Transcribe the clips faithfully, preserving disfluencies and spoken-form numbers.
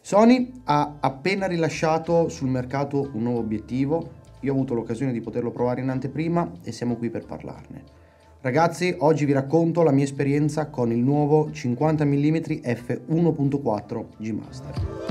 Sony ha appena rilasciato sul mercato un nuovo obiettivo, io ho avuto l'occasione di poterlo provare in anteprima e siamo qui per parlarne. Ragazzi, oggi vi racconto la mia esperienza con il nuovo cinquanta millimetri f uno punto quattro G Master.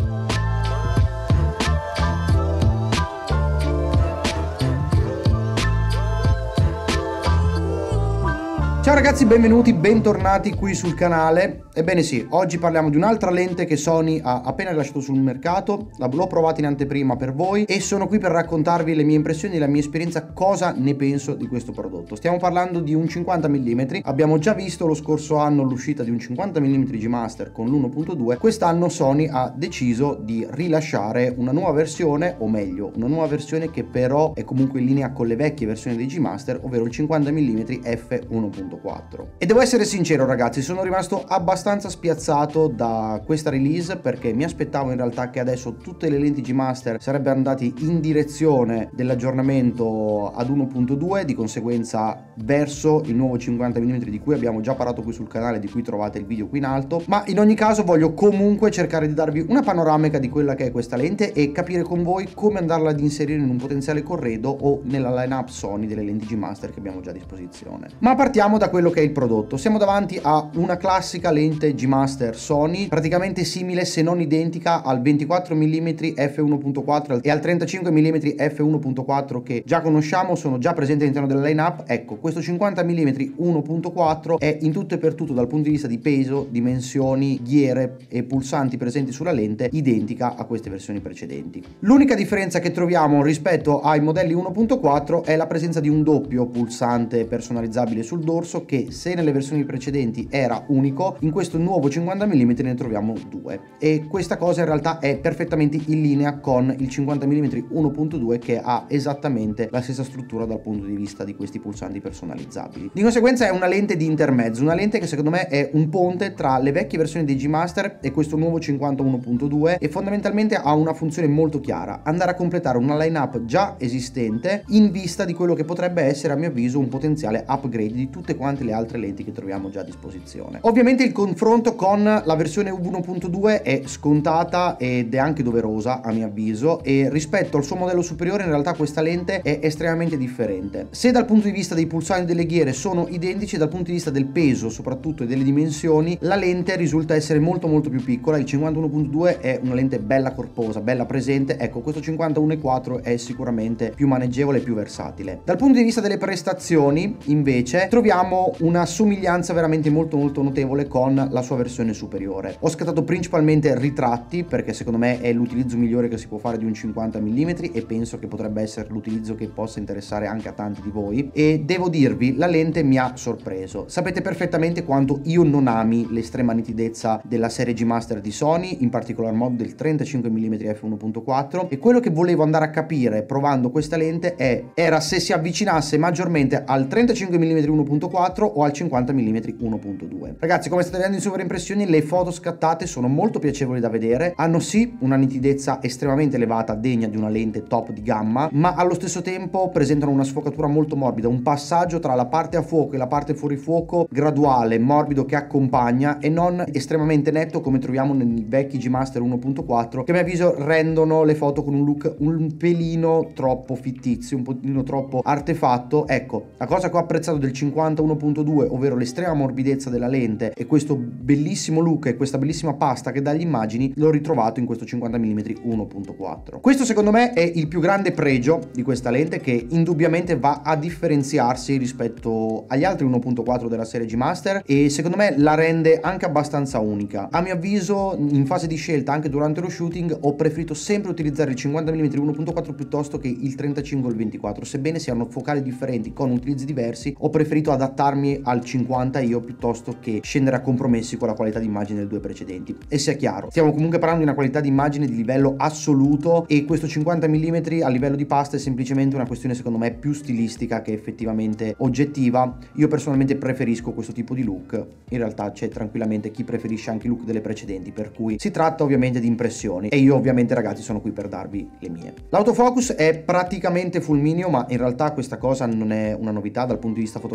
Ciao ragazzi, benvenuti, bentornati qui sul canale. Ebbene sì, oggi parliamo di un'altra lente che Sony ha appena rilasciato sul mercato, l'ho provata in anteprima per voi e sono qui per raccontarvi le mie impressioni e la mia esperienza, cosa ne penso di questo prodotto. Stiamo parlando di un cinquanta millimetri, abbiamo già visto lo scorso anno l'uscita di un cinquanta millimetri G Master con l'uno punto due, quest'anno Sony ha deciso di rilasciare una nuova versione, o meglio, una nuova versione che però è comunque in linea con le vecchie versioni dei G Master, ovvero il cinquanta millimetri f uno punto quattro. E devo essere sincero ragazzi, sono rimasto abbastanza spiazzato da questa release perché mi aspettavo in realtà che adesso tutte le lenti G Master sarebbero andate in direzione dell'aggiornamento ad uno punto due, di conseguenza verso il nuovo cinquanta millimetri di cui abbiamo già parlato qui sul canale, di cui trovate il video qui in alto. Ma in ogni caso voglio comunque cercare di darvi una panoramica di quella che è questa lente e capire con voi come andarla ad inserire in un potenziale corredo o nella lineup Sony delle lenti G Master che abbiamo già a disposizione. Ma partiamo da quello che è il prodotto. Siamo davanti a una classica lente G Master Sony, praticamente simile se non identica al ventiquattro millimetri f uno punto quattro e al trentacinque millimetri f uno punto quattro che già conosciamo, sono già presenti all'interno della lineup. Ecco, questo cinquanta millimetri uno punto quattro è in tutto e per tutto dal punto di vista di peso, dimensioni, ghiere e pulsanti presenti sulla lente identica a queste versioni precedenti. L'unica differenza che troviamo rispetto ai modelli uno punto quattro è la presenza di un doppio pulsante personalizzabile sul dorso, che se nelle versioni precedenti era unico, in questo nuovo cinquanta millimetri ne troviamo due, e questa cosa in realtà è perfettamente in linea con il cinquanta millimetri uno punto due che ha esattamente la stessa struttura dal punto di vista di questi pulsanti personalizzabili. Di conseguenza è una lente di intermezzo, una lente che secondo me è un ponte tra le vecchie versioni dei G Master e questo nuovo cinquanta uno punto due, e fondamentalmente ha una funzione molto chiara: andare a completare una lineup già esistente in vista di quello che potrebbe essere, a mio avviso, un potenziale upgrade di tutte quante le altre lenti che troviamo già a disposizione. Ovviamente il confronto con la versione uno punto due è scontata ed è anche doverosa a mio avviso, e rispetto al suo modello superiore in realtà questa lente è estremamente differente. Se dal punto di vista dei pulsanti delle ghiere sono identici, dal punto di vista del peso soprattutto e delle dimensioni la lente risulta essere molto molto più piccola. Il cinquanta uno punto due è una lente bella corposa, bella presente. Ecco, questo cinquanta uno punto quattro è sicuramente più maneggevole e più versatile. Dal punto di vista delle prestazioni invece troviamo una somiglianza veramente molto molto notevole con la sua versione superiore. Ho scattato principalmente ritratti perché secondo me è l'utilizzo migliore che si può fare di un cinquanta millimetri e penso che potrebbe essere l'utilizzo che possa interessare anche a tanti di voi, e devo dirvi, la lente mi ha sorpreso. Sapete perfettamente quanto io non ami l'estrema nitidezza della serie G Master di Sony, in particolar modo del trentacinque millimetri f uno punto quattro, e quello che volevo andare a capire provando questa lente è era se si avvicinasse maggiormente al trentacinque millimetri uno punto quattro o al cinquanta millimetri uno punto due. Ragazzi, come state vedendo in sovraimpressioni, le foto scattate sono molto piacevoli da vedere, hanno sì una nitidezza estremamente elevata, degna di una lente top di gamma, ma allo stesso tempo presentano una sfocatura molto morbida, un passaggio tra la parte a fuoco e la parte fuori fuoco graduale, morbido, che accompagna e non estremamente netto come troviamo nei vecchi G Master uno punto quattro, che a mio avviso rendono le foto con un look un pelino troppo fittizio, un pelino troppo artefatto. Ecco, la cosa che ho apprezzato del cinquanta uno punto due, ovvero l'estrema morbidezza della lente e questo bellissimo look e questa bellissima pasta che dà le immagini, l'ho ritrovato in questo cinquanta millimetri uno punto quattro. Questo secondo me è il più grande pregio di questa lente, che indubbiamente va a differenziarsi rispetto agli altri uno punto quattro della serie G Master, e secondo me la rende anche abbastanza unica. A mio avviso, in fase di scelta anche durante lo shooting, ho preferito sempre utilizzare il cinquanta millimetri uno punto quattro piuttosto che il trentacinque o il ventiquattro, sebbene siano focali differenti con utilizzi diversi. Ho preferito adattarmi al cinquanta io piuttosto che scendere a compromessi con la qualità di immagine delle due precedenti. E sia chiaro, stiamo comunque parlando di una qualità di immagine di livello assoluto, e questo cinquanta millimetri a livello di pasta è semplicemente una questione secondo me più stilistica che effettivamente oggettiva. Io personalmente preferisco questo tipo di look, in realtà c'è tranquillamente chi preferisce anche i look delle precedenti, per cui si tratta ovviamente di impressioni e io ovviamente ragazzi sono qui per darvi le mie. L'autofocus è praticamente fulmineo, ma in realtà questa cosa non è una novità dal punto di vista fotografico.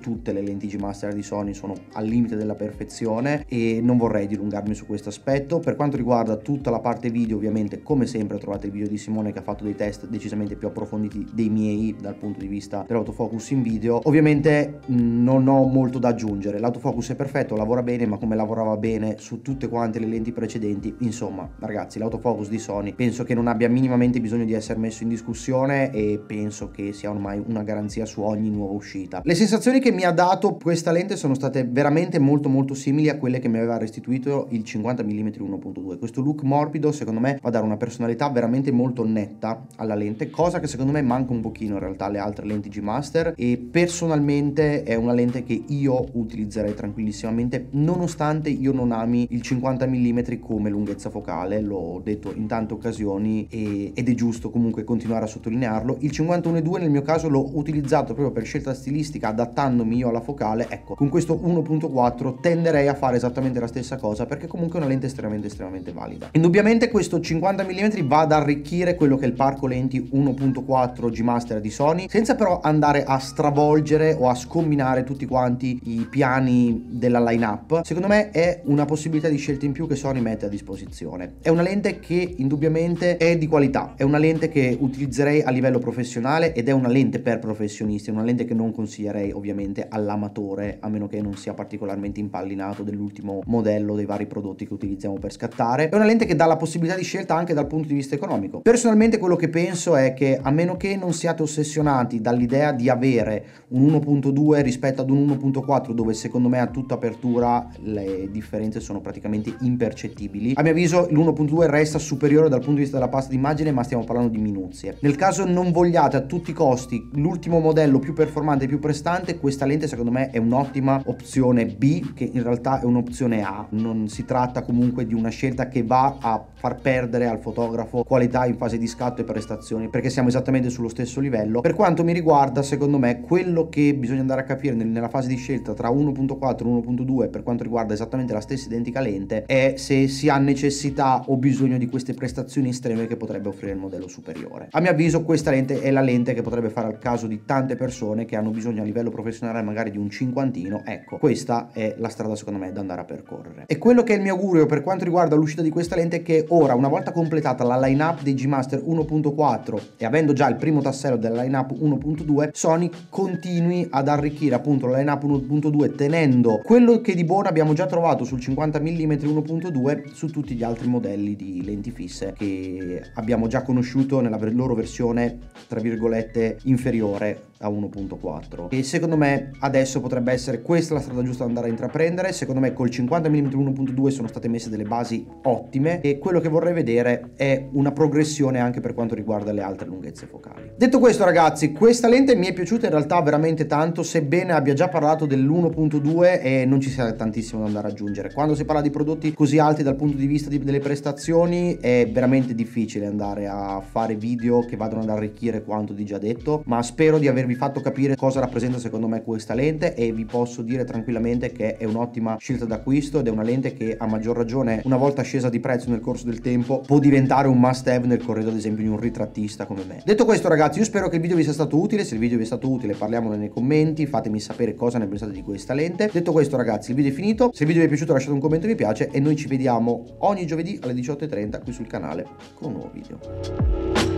tutte le lenti G Master di Sony sono al limite della perfezione e non vorrei dilungarmi su questo aspetto. Per quanto riguarda tutta la parte video, ovviamente come sempre trovate il video di Simone che ha fatto dei test decisamente più approfonditi dei miei dal punto di vista dell'autofocus in video. Ovviamente non ho molto da aggiungere, l'autofocus è perfetto, lavora bene, ma come lavorava bene su tutte quante le lenti precedenti, insomma ragazzi, l'autofocus di Sony penso che non abbia minimamente bisogno di essere messo in discussione e penso che sia ormai una garanzia su ogni nuova uscita. Le sensazioni che mi ha dato questa lente sono state veramente molto molto simili a quelle che mi aveva restituito il cinquanta millimetri uno punto due. Questo look morbido secondo me va a dare una personalità veramente molto netta alla lente, cosa che secondo me manca un pochino in realtà alle altre lenti G Master, e personalmente è una lente che io utilizzerei tranquillissimamente nonostante io non ami il cinquanta millimetri come lunghezza focale. L'ho detto in tante occasioni e, ed è giusto comunque continuare a sottolinearlo. Il cinquantuno virgola due nel mio caso l'ho utilizzato proprio per scelta stilistica, adattandomi io alla focale. Ecco, con questo uno punto quattro tenderei a fare esattamente la stessa cosa, perché comunque è una lente estremamente estremamente valida. Indubbiamente questo cinquanta millimetri va ad arricchire quello che è il parco lenti uno punto quattro G Master di Sony, senza però andare a stravolgere o a scombinare tutti quanti i piani della line-up. Secondo me è una possibilità di scelta in più che Sony mette a disposizione. È una lente che indubbiamente è di qualità, è una lente che utilizzerei a livello professionale ed è una lente per professionisti, è una lente che non consiglierei ovviamente all'amatore, a meno che non sia particolarmente impallinato dell'ultimo modello dei vari prodotti che utilizziamo per scattare. È una lente che dà la possibilità di scelta anche dal punto di vista economico. Personalmente quello che penso è che, a meno che non siate ossessionati dall'idea di avere un uno punto due rispetto ad un uno punto quattro, dove secondo me a tutta apertura le differenze sono praticamente impercettibili, a mio avviso l'uno punto due resta superiore dal punto di vista della pasta d'immagine, ma stiamo parlando di minuzie. Nel caso non vogliate a tutti i costi l'ultimo modello più performante e più prestante, questa lente secondo me è un'ottima opzione B, che in realtà è un'opzione A. Non si tratta comunque di una scelta che va a far perdere al fotografo qualità in fase di scatto e prestazioni, perché siamo esattamente sullo stesso livello. Per quanto mi riguarda, secondo me quello che bisogna andare a capire nella fase di scelta tra uno punto quattro e uno punto due, per quanto riguarda esattamente la stessa identica lente, è se si ha necessità o bisogno di queste prestazioni estreme che potrebbe offrire il modello superiore. A mio avviso questa lente è la lente che potrebbe fare al caso di tante persone che hanno bisogno a livello professionale magari di un cinquantino. Ecco, questa è la strada secondo me da andare a percorrere. E quello che è il mio augurio per quanto riguarda l'uscita di questa lente è che ora, una volta completata la line-up dei G Master uno punto quattro e avendo già il primo tassello della line-up uno punto due, Sony continui ad arricchire appunto la line-up uno punto due, tenendo quello che di buono abbiamo già trovato sul cinquanta millimetri uno punto due su tutti gli altri modelli di lenti fisse che abbiamo già conosciuto nella loro versione tra virgolette inferiore a uno punto quattro. E secondo me adesso potrebbe essere questa la strada giusta da andare a intraprendere. Secondo me col cinquanta millimetri uno punto due sono state messe delle basi ottime e quello che vorrei vedere è una progressione anche per quanto riguarda le altre lunghezze focali. Detto questo ragazzi, questa lente mi è piaciuta in realtà veramente tanto, sebbene abbia già parlato dell'uno punto due e non ci sia tantissimo da andare ad aggiungere. Quando si parla di prodotti così alti dal punto di vista di, delle prestazioni è veramente difficile andare a fare video che vadano ad arricchire quanto di già detto, ma spero di avervi fatto capire cosa rappresenta secondo me questa lente e vi posso dire tranquillamente che è un'ottima scelta d'acquisto ed è una lente che a maggior ragione, una volta scesa di prezzo nel corso del tempo, può diventare un must have nel corredo ad esempio di un ritrattista come me. Detto questo ragazzi, io spero che il video vi sia stato utile. Se il video vi è stato utile parliamone nei commenti, fatemi sapere cosa ne pensate di questa lente. Detto questo ragazzi, il video è finito. Se il video vi è piaciuto lasciate un commento mi piace e noi ci vediamo ogni giovedì alle diciotto e trenta qui sul canale con un nuovo video.